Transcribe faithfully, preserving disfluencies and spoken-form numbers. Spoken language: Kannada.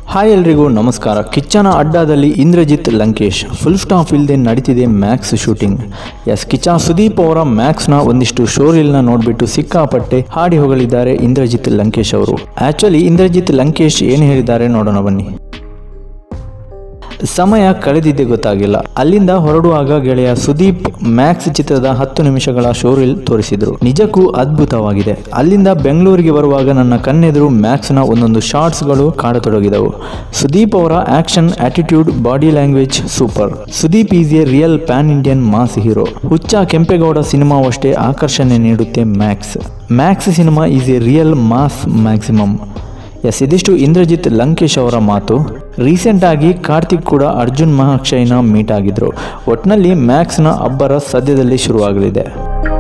ಹಾಯ್ ಎಲ್ರಿಗೂ ನಮಸ್ಕಾರ. ಕಿಚ್ಚನ ಅಡ್ಡಾದಲ್ಲಿ ಇಂದ್ರಜಿತ್ ಲಂಕೇಶ್ ಫುಲ್ ಸ್ಟಾಪ್ ಇಲ್ಲದೆ ನಡೀತಿದೆ Max shooting. Yes Kiccha Sudeep ಅವರ ಮ್ಯಾಕ್ಸ್ನ ಒಂದಿಷ್ಟು ಶೋರೀಲ್ನ ನೋಡಿಬಿಟ್ಟು ಸಿಕ್ಕಾಪಟ್ಟೆ ಹಾಡಿ ಹೋಗಲಿದ್ದಾರೆ ಇಂದ್ರಜಿತ್ ಲಂಕೇಶ್ ಅವರು. ಆ್ಯಕ್ಚುಲಿ ಇಂದ್ರಜಿತ್ ಲಂಕೇಶ್ ಏನು ಹೇಳಿದ್ದಾರೆ ನೋಡೋಣ ಬನ್ನಿ. ಸಮಯ ಕಳೆದಿದ್ದೇ ಗೊತ್ತಾಗಿಲ್ಲ. ಅಲ್ಲಿಂದ ಹೊರಡುವಾಗ ಗೆಳೆಯ ಸುದೀಪ್ ಮ್ಯಾಕ್ಸ್ ಚಿತ್ರದ ಹತ್ತು ನಿಮಿಷಗಳ ಶೋರೀಲ್ ತೋರಿಸಿದ್ರು. ನಿಜಕ್ಕೂ ಅದ್ಭುತವಾಗಿದೆ. ಅಲ್ಲಿಂದ ಬೆಂಗಳೂರಿಗೆ ಬರುವಾಗ ನನ್ನ ಕಣ್ಣೆದುರು ಮ್ಯಾಕ್ಸ್ನ ಒಂದೊಂದು ಶಾರ್ಟ್ಸ್ಗಳು ಕಾಡತೊಡಗಿದವು. ಸುದೀಪ್ ಅವರ action, attitude, body language super. Sudeep is a real pan Indian mass hero. Huccha Kempegowda ಸಿನಿಮಾವಷ್ಟೇ ಆಕರ್ಷಣೆ ನೀಡುತ್ತೆ Max. Max cinema is a real mass maximum. Yes, ಇದಿಷ್ಟು ಇಂದ್ರಜಿತ್ ಲಂಕೇಶ್ ಅವರ ಮಾತು. ರೀಸೆಂಟ್ ಆಗಿ ಕಾರ್ತಿಕ್ ಕೂಡ ಅರ್ಜುನ್ ಮಹಾಕ್ಷಯ್ನ ಮೀಟ್ ಆಗಿದ್ರು. ಒಟ್ನಲ್ಲಿ ಮ್ಯಾಕ್ಸ್ನ ಅಬ್ಬರ ಸದ್ಯದಲ್ಲಿ ಶುರುವಾಗಲಿದೆ.